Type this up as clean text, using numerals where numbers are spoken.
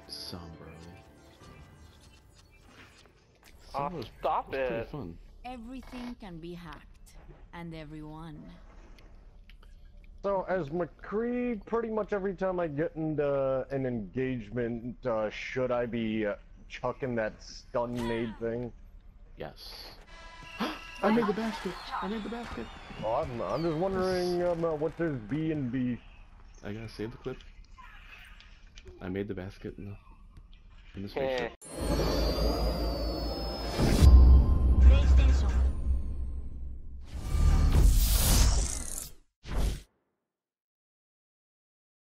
Sombro. Oh, stop Pretty it! fun. Everything can be hacked, and everyone. So, as McCree, pretty much every time I get into an engagement, should I be chucking that stun nade thing? Yes. I made the basket! I made the basket! Oh, I'm just wondering what there's B and B. I gotta save the clip. I made the basket in the spaceship.